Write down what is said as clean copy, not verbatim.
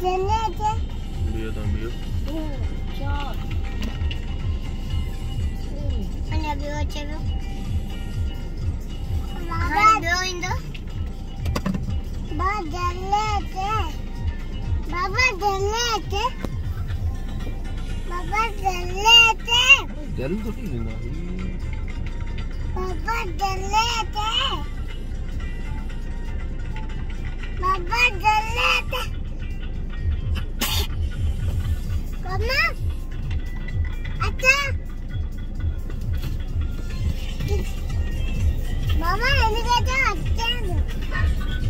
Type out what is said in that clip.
जल्ले थे Ambil. Cok. Mana biar cakap? Mana biar ini? Baba jelle te. Baba jelle te. Baba jelle te. Jelle तो ठीक है ना. Baba jelle te. Baba jelle te. Mama, अच्छा, Mama ini क्या अच्छा है?